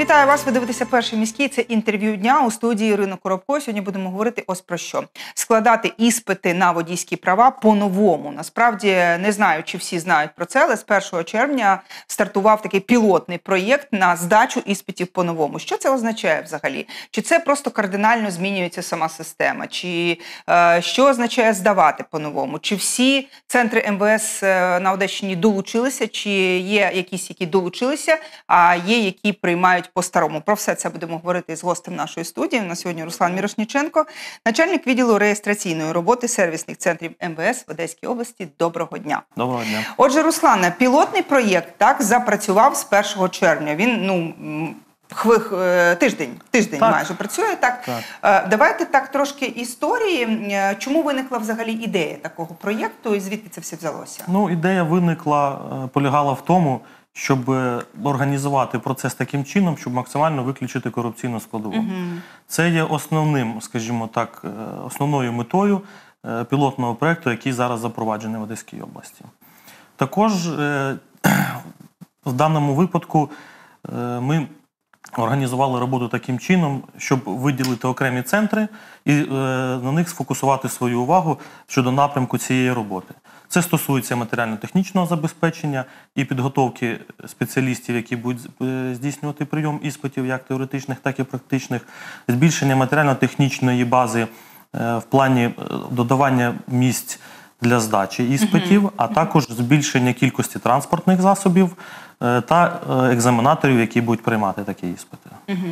Вітаю вас, ви дивитеся «Перший міський». Це інтерв'ю дня у студії Ірини Коробко. Сьогодні будемо говорити ось про що. Складати іспити на водійські права по-новому. Насправді, не знаю, чи всі знають про це, але з 1 червня стартував такий пілотний проєкт на здачу іспитів по-новому. Що це означає взагалі? Чи це просто кардинально змінюється сама система? Чи що означає здавати по-новому? Чи всі центри МВС на Одещині долучилися? Чи є якісь, які долучилися, а є, які приймають по-старому? Про все це будемо говорити з гостем нашої студії. У нас сьогодні Руслан Мірошніченко, начальник відділу реєстраційної роботи сервісних центрів МВС в Одеській області. Доброго дня. Доброго дня. Отже, Руслане, пілотний проєкт запрацював з 1 червня. Він, тиждень майже працює. Так? Давайте так трошки історії. Чому виникла взагалі ідея такого проєкту і звідки це все взялося? Ідея полягала в тому, щоб організувати процес таким чином, щоб максимально виключити корупційну складову. Це є основним, скажімо так, основною метою пілотного проєкту, який зараз запроваджений в Одеській області. Також в даному випадку ми організували роботу таким чином, щоб виділити окремі центри і на них сфокусувати свою увагу щодо напрямку цієї роботи. Це стосується матеріально-технічного забезпечення і підготовки спеціалістів, які будуть здійснювати прийом іспитів, як теоретичних, так і практичних, збільшення матеріально-технічної бази в плані додавання місць для здачі іспитів, а також збільшення кількості транспортних засобів та екзаменаторів, які будуть приймати такі іспити.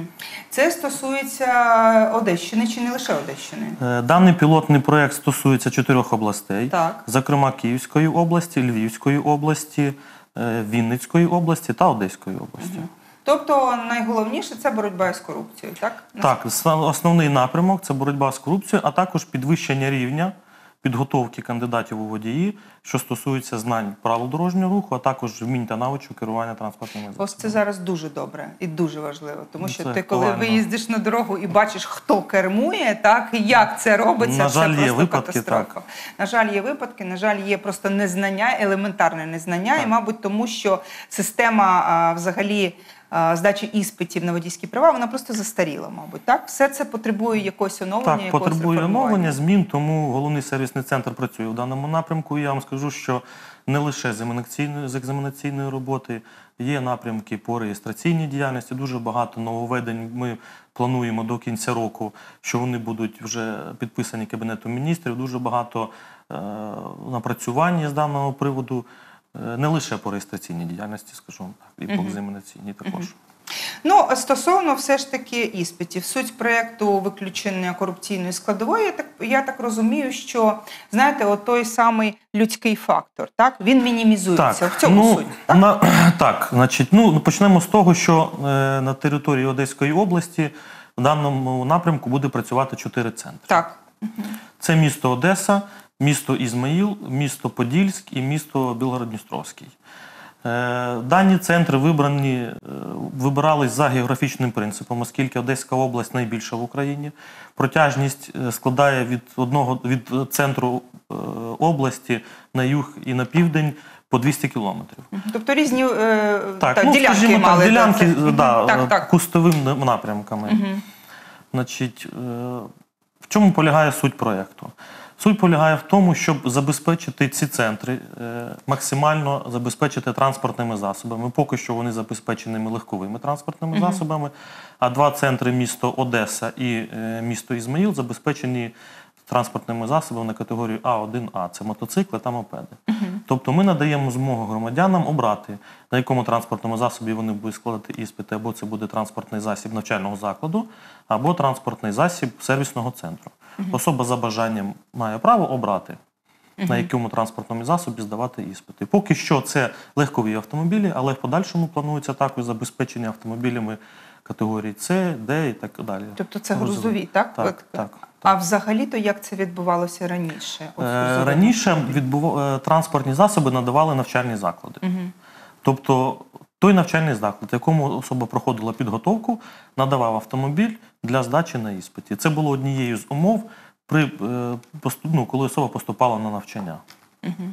Це стосується Одещини чи не лише Одещини? Даний пілотний проєкт стосується 4 областей, зокрема Київської області, Львівської області, Вінницької області та Одеської області. Тобто найголовніше – це боротьба з корупцією, так? Так, основний напрямок – це боротьба з корупцією, а також підвищення рівня підготовки кандидатів у водії, що стосується знань правил дорожнього руху, а також вмінь та навичок керування транспортними засобами. Ось це зараз дуже добре і дуже важливо, тому що ти, коли виїздиш на дорогу і бачиш, хто кермує, так, і як це робиться, це просто катастрофа. На жаль, є випадки, на жаль, є просто незнання, елементарне незнання, і, мабуть, тому що система взагалі здачі іспитів на водійські права, вона просто застаріла, мабуть, так? Все це потребує якогось оновлення, так, потребує оновлення, змін, тому головний сервісний центр працює в даному напрямку. І я вам скажу, що не лише з екзаменаційної роботи, є напрямки по реєстраційній діяльності, дуже багато нововведень ми плануємо до кінця року, що вони будуть вже підписані Кабінетом міністрів, дуже багато напрацювань з даного приводу. Не лише по реєстраційній діяльності, скажу так, і по екзаменаційній також. Стосовно все ж таки іспитів, суть проєкту виключення корупційної складової, я так розумію, що, знаєте, той самий людський фактор, так, він мінімізується. В цьому суть, так? Так, значить, почнемо з того, що на території Одеської області в даному напрямку буде працювати 4 центри. Так. Це місто Одеса, місто Ізмаїл, місто Подільськ і місто Білгород-Дністровський. Дані центри вибирались за географічним принципом, оскільки Одеська область найбільша в Україні. Протяжність складає від центру області на юг і на південь по 200 кілометрів. Тобто різні ділянки мали. Ділянки, кустовими напрямками. Значить, в чому полягає суть проєкту? Суть полягає в тому, щоб забезпечити ці центри, максимально забезпечити транспортними засобами. Поки що вони забезпечені легковими транспортними засобами, а 2 центри, місто Одеса і місто Ізмаїл, забезпечені транспортними засобами на категорію А1А. Це мотоцикли та мопеди. Тобто ми надаємо змогу громадянам обрати, на якому транспортному засобі вони будуть складати іспити, або це буде транспортний засіб навчального закладу, або транспортний засіб сервісного центру. Особа за бажанням має право обрати, на якому транспортному засобі здавати іспити. Поки що це легкові автомобілі, але в подальшому планується також забезпечення автомобілями категорії С, Д і так далі. Тобто це грузові, так? Так. А взагалі-то як це відбувалося раніше? Раніше транспортні засоби надавали навчальні заклади. Тобто той навчальний заклад, в якому особа проходила підготовку, надавав автомобіль для здачі на іспиті. Це було однією з умов, коли особа поступала на навчання.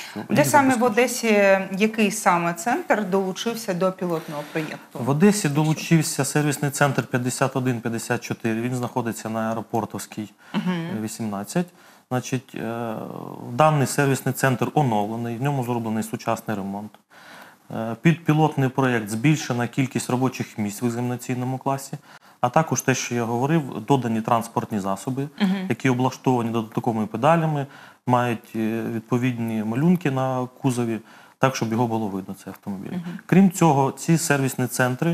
Де саме в Одесі, який саме центр долучився до пілотного проєкту? В Одесі долучився сервісний центр 5154, він знаходиться на Аеропортовській, 18. Значить, даний сервісний центр оновлений, в ньому зроблений сучасний ремонт. Під пілотний проєкт збільшена кількість робочих місць в екзаменаційному класі, а також те, що я говорив, додані транспортні засоби, які облаштовані додатковими педалями, мають відповідні малюнки на кузові, так, щоб його було видно, цей автомобіль. Крім цього, ці сервісні центри,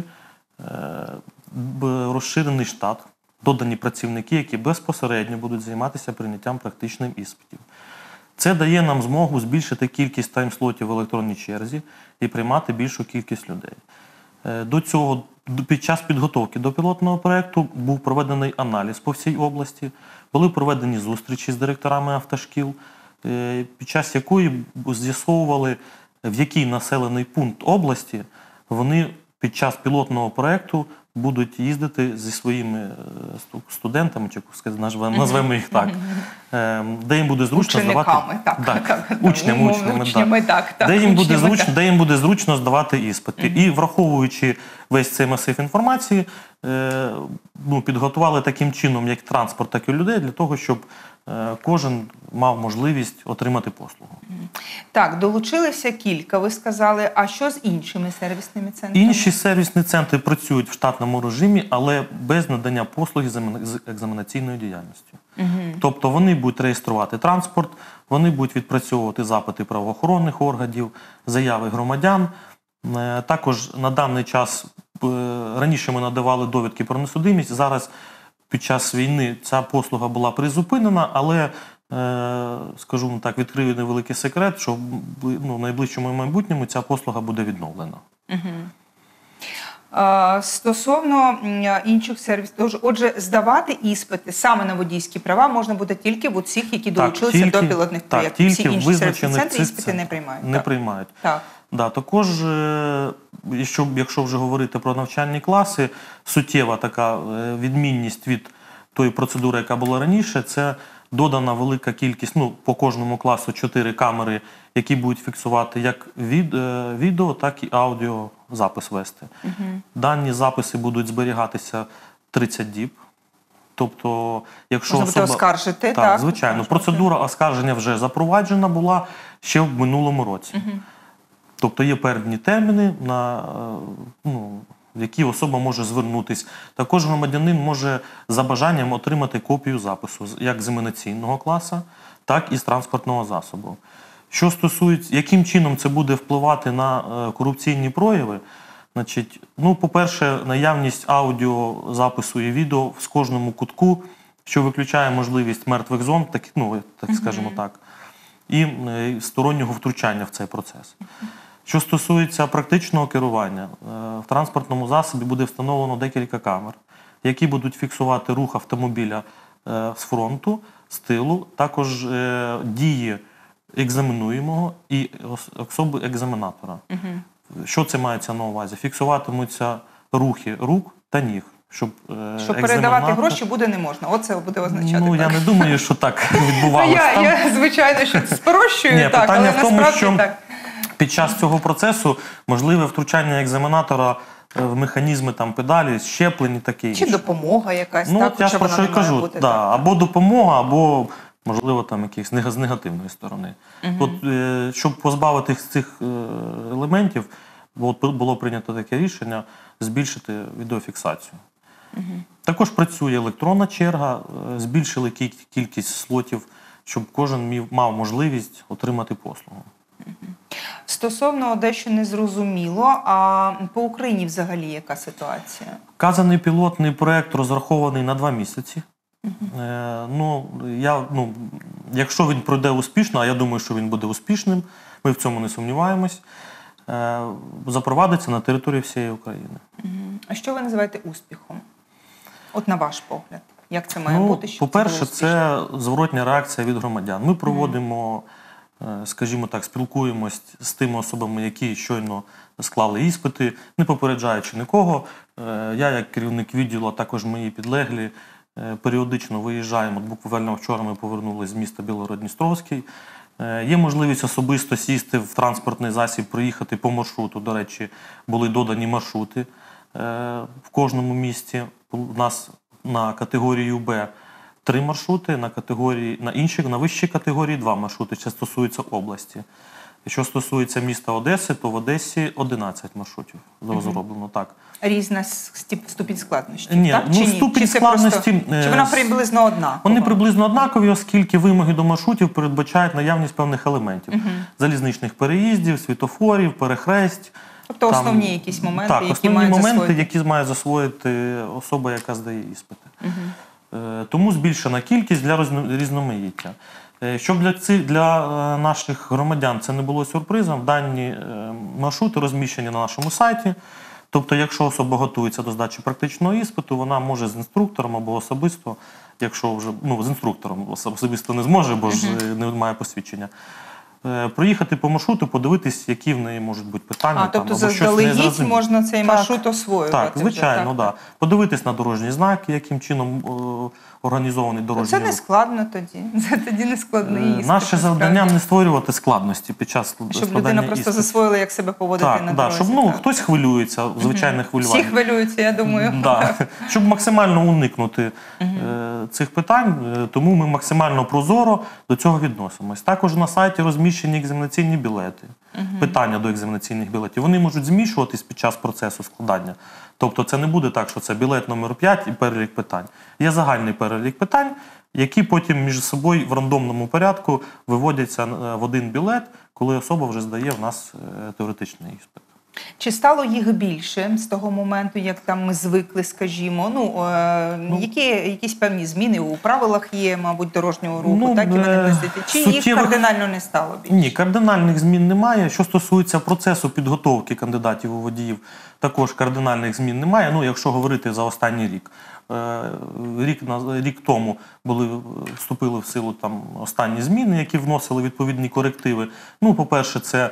розширений штат, додані працівники, які безпосередньо будуть займатися прийняттям практичних іспитів. Це дає нам змогу збільшити кількість таймслотів в електронній черзі і приймати більшу кількість людей. До цього, під час підготовки до пілотного проєкту був проведений аналіз по всій області, були проведені зустрічі з директорами автошкіл, під час якої з'ясовували, в який населений пункт області вони під час пілотного проєкту будуть їздити зі своїми студентами, чи назвемо їх так, де їм буде зручно здавати... Учнями, де їм буде зручно здавати іспити. І враховуючи весь цей масив інформації, підготували таким чином як транспорт, так і людей, для того, щоб кожен мав можливість отримати послугу. Так, долучилися кілька, ви сказали. А що з іншими сервісними центрами? Інші сервісні центри працюють в штатному режимі, але без надання послуги з екзаменаційною діяльністю. Тобто вони будуть реєструвати транспорт, вони будуть відпрацьовувати запити правоохоронних органів, заяви громадян. Також на даний час, раніше ми надавали довідки про несудимість, зараз під час війни ця послуга була призупинена, але, скажімо так, відкрию невеликий секрет, що в найближчому майбутньому ця послуга буде відновлена. Стосовно інших сервісів, отже, здавати іспити саме на водійські права можна буде тільки в усіх, які долучилися до пілотних проєктів. Всі інші сервісні центри іспити не приймають. Не приймають. Так. Також, якщо вже говорити про навчальні класи, суттєва така відмінність від тої процедури, яка була раніше, це додана велика кількість, по кожному класу 4 камери, які будуть фіксувати як відео, так і аудіозапис вести. Дані записи будуть зберігатися 30 діб. Тобто, якщо можна буде оскаржити, так? Звичайно. Процедура оскарження вже запроваджена була ще в минулому році. Тобто є певні терміни, в які особа може звернутися. Також громадянин може за бажанням отримати копію запису як з екзаменаційного класу, так і з транспортного засобу. Що стосується, яким чином це буде впливати на корупційні прояви, значить, по-перше, наявність аудіозапису і відео в кожному кутку, що виключає можливість мертвих зон, скажімо так, і стороннього втручання в цей процес. Що стосується практичного керування, в транспортному засобі буде встановлено декілька камер, які будуть фіксувати рух автомобіля з фронту, з тилу, також дії екзаменуємого і особи екзаменатора. Що це мається на увазі? Фіксуватимуться рухи рук та ніг. Щоб передавати гроші буде не можна. Оце буде означати. Я не думаю, що так відбувалося. Я, звичайно, що спрощую, але насправді так. Під час цього процесу можливе втручання екзаменатора в механізми педалі, щеплень і таке інше. Чи допомога якась, я ж про що й кажу. Або допомога, або, можливо, якихось з негативної сторони. Щоб позбавити цих елементів, було прийнято таке рішення збільшити відеофіксацію. Також працює електронна черга, збільшили кількість слотів, щоб кожен мав можливість отримати послугу. Стосовно дещо незрозуміло, а по Україні взагалі яка ситуація? Вказаний пілотний проєкт розрахований на 2 місяці. Якщо він пройде успішно, а я думаю, що він буде успішним, ми в цьому не сумніваємось, запровадиться на території всієї України. А що ви називаєте успіхом? От на ваш погляд, як це має бути? По-перше, це зворотня реакція від громадян. Ми проводимо, скажімо так, спілкуємось з тими особами, які щойно склали іспити, не попереджаючи нікого. Я, як керівник відділу, а також мої підлеглі, періодично виїжджаємо. Буквально вчора ми повернулися з міста Білгород-Дністровський. Є можливість особисто сісти в транспортний засіб, проїхати по маршруту. До речі, були додані маршрути в кожному місті. У нас на категорію Б 3 маршрути, на вищій категорії 2 маршрути. Це стосується області. Що стосується міста Одеси, то в Одесі 11 маршрутів розроблено. Так. Різна ступінь складності, Ні, так? ну, Чи ні? ступінь Чи це складності, просто, чи вона приблизно однакова? Вони приблизно однакові, оскільки вимоги до маршрутів передбачають наявність певних елементів. Залізничних переїздів, світлофорів, перехресть. Тобто основні якісь моменти, так, які основні мають моменти, засвоїти. які має засвоїти особа, яка здає іспити. Тому збільшена кількість для різноманіття. Щоб для наших громадян це не було сюрпризом, дані маршрути розміщені на нашому сайті. Тобто, якщо особа готується до здачі практичного іспиту, вона може з інструктором або особисто, якщо вже з інструктором особисто не зможе, бо ж немає посвідчення, проїхати по маршруту, подивитись, які в неї можуть бути питання. Тобто заздалегідь можна цей маршрут освоювати? Так, звичайно, так. Подивитись на дорожні знаки, яким чином організований дорожній рух. Це не складно тоді. Це тоді не складний іспит. Наше завдання не створювати складності під час складання щоб людина просто засвоїла, як себе поводити на дорозі. Щоб хтось хвилюється, звичайне хвилювання. Всі хвилюються, я думаю. Щоб максимально уникнути цих питань, тому ми максимально прозоро до цього відносимось. Також на сайті розміщені екзаменаційні білети, питання до екзаменаційних білетів. Вони можуть змішуватись під час процесу складання. Тобто це не буде так, що це білет номер 5 і перелік питань. Є загальний перелік питань, які потім між собою в рандомному порядку виводяться в один білет, коли особа вже здає в нас теоретичний іспит. Чи стало їх більше з того моменту, як там ми звикли, скажімо? Якісь певні зміни у правилах є, мабуть, дорожнього руху, так і вони внесете? Чи їх кардинально не стало більше? Ні, кардинальних змін немає. Що стосується процесу підготовки кандидатів у водіїв, також кардинальних змін немає. Якщо говорити за останній рік. Рік тому вступили в силу останні зміни, які вносили відповідні корективи. По-перше, це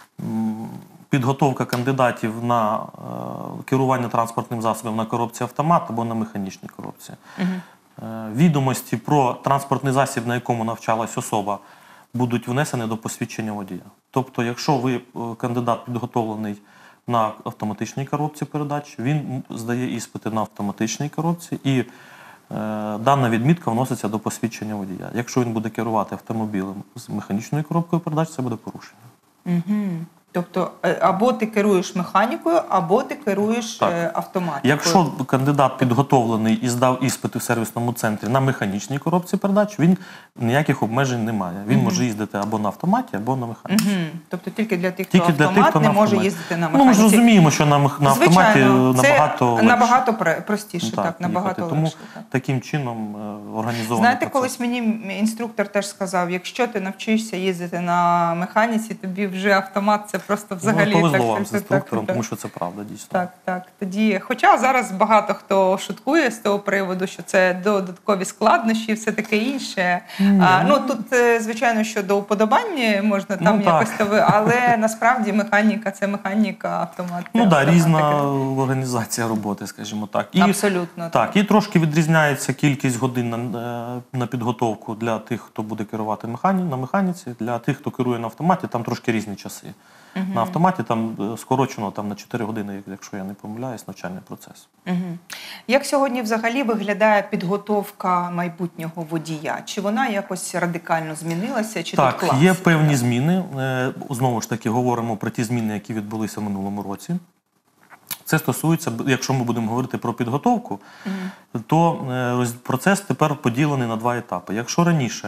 підготовка кандидатів на керування транспортним засобом на коробці автомат або на механічній коробці. Відомості про транспортний засіб, на якому навчалась особа, будуть внесені до посвідчення водія. Тобто, якщо ви кандидат підготовлений на автоматичній коробці передач, він здає іспити на автоматичній коробці і дана відмітка вноситься до посвідчення водія. Якщо він буде керувати автомобілем з механічною коробкою передач, це буде порушення. Тобто або ти керуєш механікою, або ти керуєш автоматикою. Якщо кандидат підготовлений і здав іспити в сервісному центрі на механічній коробці передач, він ніяких обмежень не має. Він може їздити або на автоматі, або на механіці. Тобто тільки для тих, хто автомат, не може їздити на механіці. Ми ж розуміємо, що на автоматі набагато простіше, набагато тому легше. таким чином організований Знаєте, процес. колись мені інструктор теж сказав, якщо ти навчишся їздити на механіці, тобі вже автомат це просто взагалі повезло вам з інструктором, тому що це правда, дійсно. Так. Тоді, хоча зараз багато хто шуткує з того приводу, що це додаткові складнощі і все таке інше. Тут, звичайно, що до уподобання можна там якось, але насправді механіка – це механіка, автомат. Різна організація роботи, скажімо так. Абсолютно. Так, і трошки відрізняється кількість годин на підготовку для тих, хто буде керувати на механіці, для тих, хто керує на автоматі, там трошки різні часи. На автоматі там скорочено на 4 години, якщо я не помиляюсь, навчальний процес. Як сьогодні взагалі виглядає підготовка майбутнього водія? Чи вона якось радикально змінилася, чи тут класика? Так, є певні зміни. Знову ж таки, говоримо про ті зміни, які відбулися в минулому році. Це стосується, якщо ми будемо говорити про підготовку, то процес тепер поділений на 2 етапи. Якщо раніше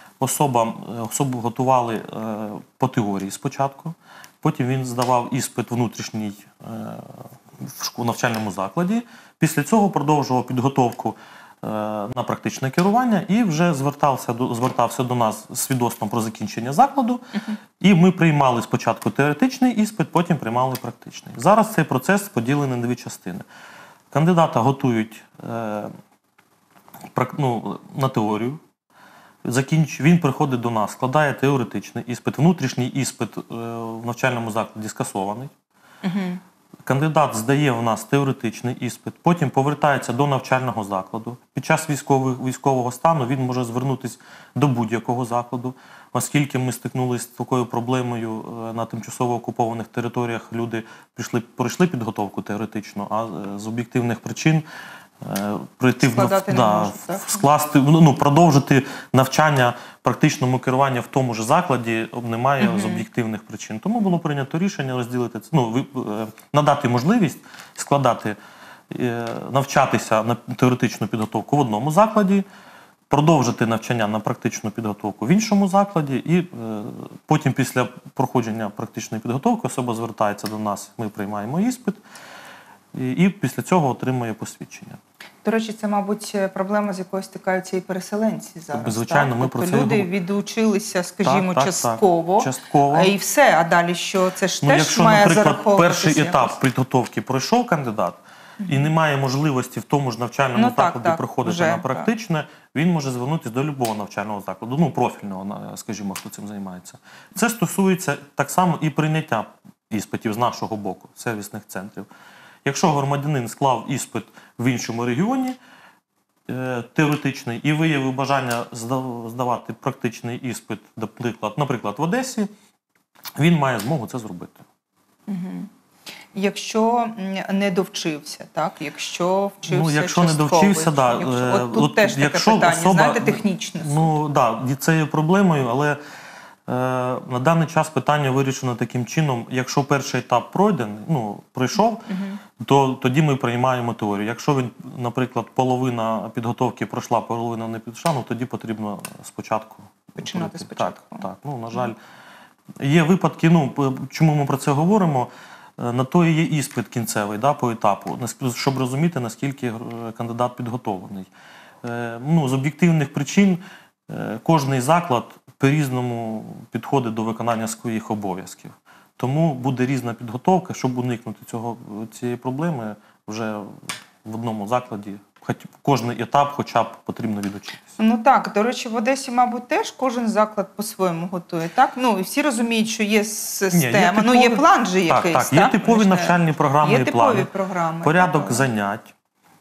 особу готували по теорії спочатку, потім він здавав іспит внутрішній в навчальному закладі, після цього продовжував підготовку на практичне керування і вже звертався до нас з свідоцтвом про закінчення закладу, і ми приймали спочатку теоретичний іспит, потім приймали практичний. Зараз цей процес поділений на 2 частини. Кандидата готують на теорію, він приходить до нас, складає теоретичний іспит, внутрішній іспит в навчальному закладі скасований. Кандидат здає в нас теоретичний іспит, потім повертається до навчального закладу. Під час військового стану він може звернутися до будь-якого закладу, оскільки ми стикнулися з такою проблемою на тимчасово окупованих територіях, люди пройшли підготовку теоретичну, а з об'єктивних причин продовжити навчання практичному керуванню в тому ж закладі немає з об'єктивних причин. Тому було прийнято рішення розділити це, надати можливість складати, навчатися на теоретичну підготовку в одному закладі, продовжити навчання на практичну підготовку в іншому закладі, і потім після проходження практичної підготовки особа звертається до нас, ми приймаємо іспит, і після цього отримує посвідчення. До речі, це, мабуть, проблема, з якою стикаються і переселенці зараз. Звичайно, ми про це люди відучилися, скажімо, частково, і все, а далі що? Це ж теж має зараховуватися. Якщо, наприклад, перший етап підготовки пройшов кандидат, і немає можливості в тому ж навчальному закладі проходити на практичне, він може звернутися до будь-якого навчального закладу, профільного, скажімо, хто цим займається. Це стосується так само і прийняття іспитів з нашого боку, сервісних центрів. Якщо громадянин склав іспит в іншому регіоні, теоретичний, і виявив бажання здавати практичний іспит, наприклад, в Одесі, він має змогу це зробити. Якщо не довчився, так? Якщо вчився якщо не довчився, тут теж таке питання, знаєте, технічне. І це є проблемою, але на даний час питання вирішено таким чином: якщо перший етап пройшов, то тоді ми приймаємо теорію. Якщо він, наприклад, половина підготовки пройшла, половина не пройшла, тоді потрібно спочатку починати спочатку. Так. На жаль, є випадки, чому ми про це говоримо, на то і є іспит кінцевий, по етапу, щоб розуміти, наскільки кандидат підготовлений. З об'єктивних причин кожний заклад по-різному підходить до виконання своїх обов'язків. Тому буде різна підготовка, щоб уникнути цієї проблеми вже в одному закладі. Кожний етап хоча б потрібно відучитися. До речі, в Одесі, мабуть, теж кожен заклад по-своєму готує, так? І всі розуміють, що є система, є план же якийсь. Є типові навчальні програми і плани. Є типові програми. Порядок занять.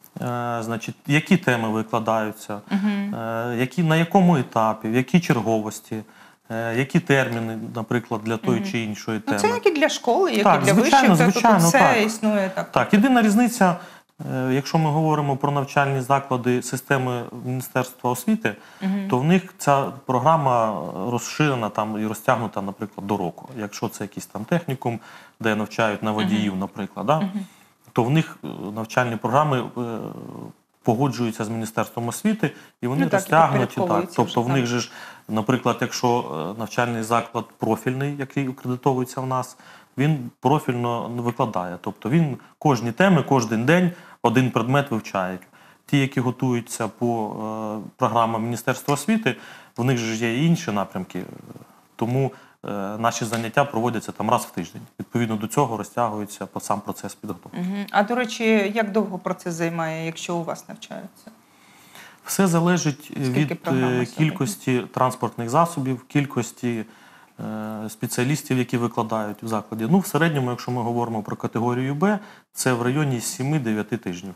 Які теми викладаються, на якому етапі, в якій черговості, які терміни, наприклад, для тої чи іншої теми. Це як і для школи, як і для вишів, тобто все існує так. Так, єдина різниця, якщо ми говоримо про навчальні заклади системи Міністерства освіти, то в них ця програма розширена і розтягнута, наприклад, до року. Якщо це якийсь технікум, де навчають на водіїв, наприклад, то в них навчальні програми погоджуються з Міністерством освіти, і вони розтягнуті. Тобто в них же ж, наприклад, якщо навчальний заклад профільний, який акредитовується в нас, він профільно викладає. Тобто він кожні теми, кожен день один предмет вивчає. Ті, які готуються по програмам Міністерства освіти, в них же є і інші напрямки. Тому наші заняття проводяться раз в тиждень. Відповідно до цього розтягується сам процес підготовки. А, до речі, як довго процес займає, якщо у вас навчаються? Все залежить від кількості транспортних засобів, кількості спеціалістів, які викладають в закладі. В середньому, якщо ми говоримо про категорію Б, це в районі 7-9 тижнів.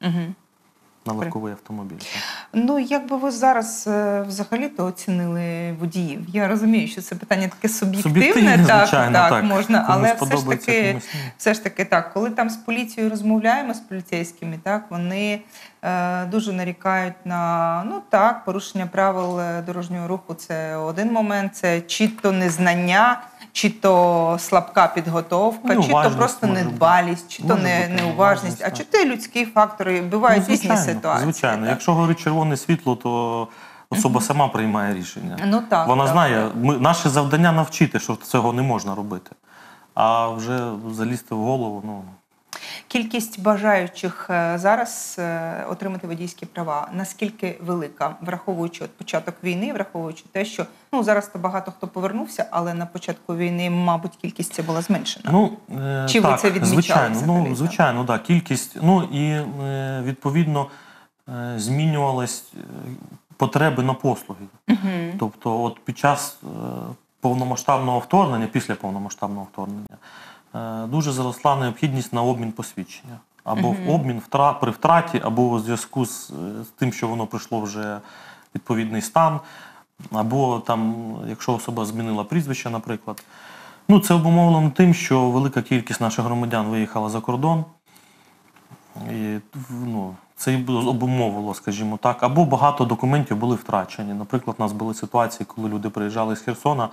На легковий автомобіль. Як би ви зараз взагалі-то оцінили водіїв? Я розумію, що це питання таке суб'єктивне, так, можна, але все ж таки так, коли там з поліцією розмовляємо, з поліцейськими, вони дуже нарікають на, порушення правил дорожнього руху – це один момент, це чи то незнання, чи то слабка підготовка, чи то просто недбалість, чи то неуважність, а чи то людські фактори, бувають різні ситуації. Звичайно, якщо говорить червоне світло, то особа сама приймає рішення. Вона знає, наше завдання навчити, що цього не можна робити, а вже залізти в голову, Кількість бажаючих зараз отримати водійські права, наскільки велика, враховуючи початок війни, враховуючи те, що зараз то багато хто повернувся, але на початку війни, мабуть, кількість ця була зменшена. Чи ви це відмічали? Звичайно, так. Кількість, і відповідно змінювались потреби на послуги. Тобто під час повномасштабного вторгнення, після повномасштабного вторгнення, дуже зросла необхідність на обмін посвідчення. Або в обмін при втраті, або у зв'язку з тим, що воно прийшло вже відповідний стан, або там, якщо особа змінила прізвище, наприклад. Ну, це обумовлено тим, що велика кількість наших громадян виїхала за кордон. І, ну, це і обумовило, скажімо так. Або багато документів були втрачені. Наприклад, у нас були ситуації, коли люди приїжджали з Херсона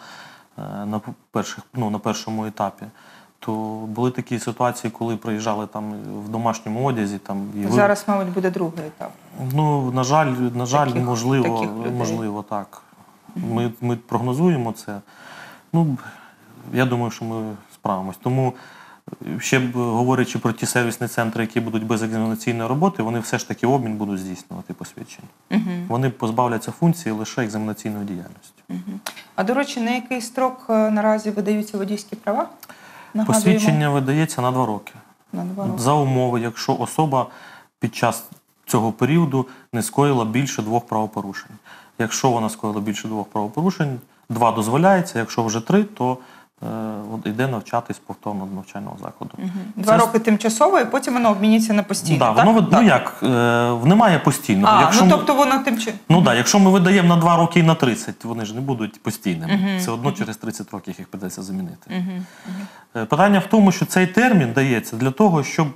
на першому етапі. То були такі ситуації, коли приїжджали там в домашньому одязі. Зараз, мабуть, буде другий етап. Ну, на жаль, можливо, так. Ми прогнозуємо це. Ну, я думаю, що ми справимось. Тому, ще говорячи про ті сервісні центри, які будуть без екзаменаційної роботи, вони все ж таки обмін будуть здійснювати посвідчень. Вони позбавляться функції лише екзаменаційної діяльності. А, до речі, на який строк наразі видаються водійські права? Нагадуємо. Посвідчення видається на 2 роки. На 2 роки. За умови, якщо особа під час цього періоду не скоїла більше 2 правопорушень. Якщо вона скоїла більше 2 правопорушень, 2 дозволяється, якщо вже 3, то йде навчатись повторно до навчального закладу. 2 роки тимчасово, і потім воно обмінюється на постійно, так? Так. Ну як, немає постійного. Тобто воно тимчасово. Ну так, якщо ми видаємо на 2 роки і на 30, вони ж не будуть постійними. Все одно через 30 років їх придеться замінити. Питання в тому, що цей термін дається для того, щоб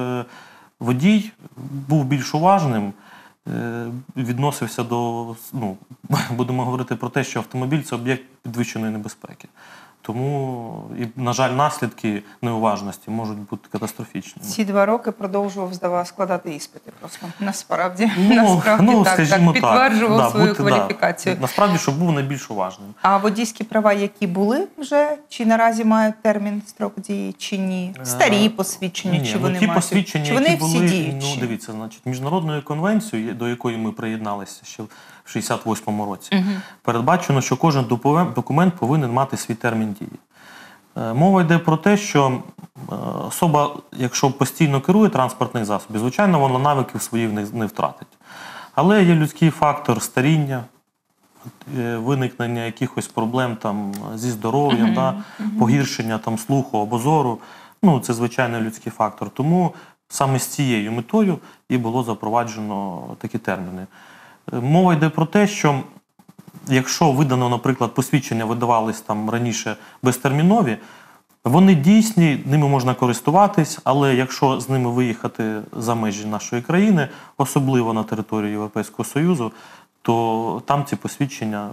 водій був більш уважним, відносився до, будемо говорити про те, що автомобіль – це об'єкт підвищеної небезпеки. Тому, на жаль, наслідки неуважності можуть бути катастрофічними. Ці 2 роки продовжував складати іспити просто. Насправді скажімо, підтверджував свою кваліфікацію. Насправді, щоб був найбільш уважним. А водійські права, які були вже, чи наразі мають термін, строк дії, чи ні? Старі посвідчення, чи вони ті мають? посвідчення, чи вони які всі були, діючі? Дивіться, значить, міжнародною конвенцією, до якої ми приєдналися ще в 68-му році, передбачено, що кожен документ повинен мати свій термін дії. Мова йде про те, що особа, якщо постійно керує транспортний засіб, звичайно, вона навиків своїх не втратить. Але є людський фактор старіння, виникнення якихось проблем зі здоров'ям, погіршення слуху або зору. Це звичайний людський фактор. Тому саме з цією метою і було запроваджено такі терміни. Мова йде про те, що якщо видано, наприклад, посвідчення видавались раніше безтермінові, вони дійсні, ними можна користуватись, але якщо з ними виїхати за межі нашої країни, особливо на територію Європейського Союзу, то там ці посвідчення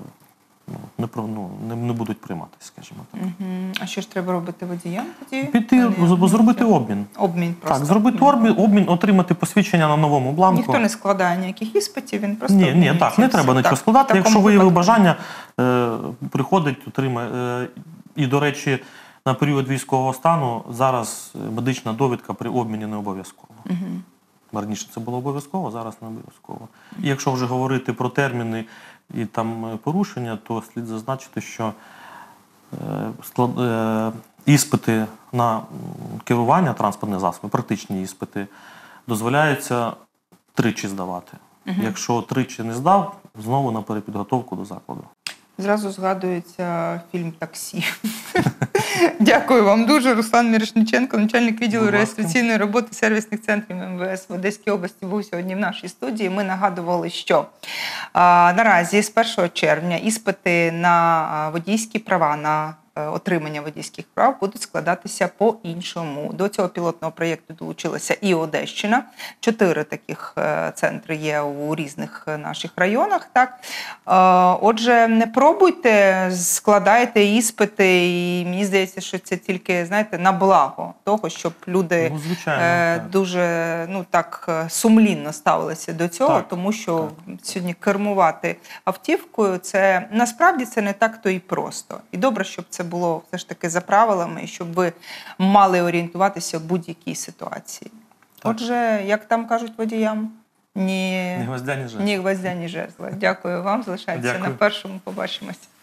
не будуть прийматися, скажімо так. А що ж треба робити водіям тоді? Піти, зробити обмін. Обмін просто. Так, зробити обмін, отримати посвідчення на новому бланку. Ніхто не складає ніяких іспитів, він просто Ні, так, не треба нічого складати. Якщо виявив бажання, приходить, отримає. І, до речі, на період військового стану зараз медична довідка при обміні не обов'язкова. Раніше це було обов'язково, зараз не обов'язково. І якщо вже говорити про терміни і порушення, то слід зазначити, що іспити на керування транспортним засобом, практичні іспити, дозволяється 3 здавати. Якщо 3 не здав, знову на перепідготовку до закладу. Зразу згадується фільм «Таксі». Дякую вам дуже. Руслан Мірошниченко, начальник відділу реєстраційної роботи сервісних центрів МВС в Одеській області, був сьогодні в нашій студії. Ми нагадували, що наразі з 1 червня іспити на водійські права, на отримання водійських прав будуть складатися по-іншому. До цього пілотного проєкту долучилася і Одещина. 4 таких центри є у різних наших районах. Так? Отже, не пробуйте, складайте іспити, і мені здається, що це тільки, знаєте, на благо того, щоб люди дуже сумлінно ставилися до цього, тому що сьогодні кермувати автівкою, це насправді це не так-то і просто. І добре, щоб це було все ж таки за правилами, щоб ви мали орієнтуватися в будь-якій ситуації. Так. Отже, як там кажуть водіям, ні гвоздя, ні жезла. Дякую вам, залишайтеся на Першому, побачимося.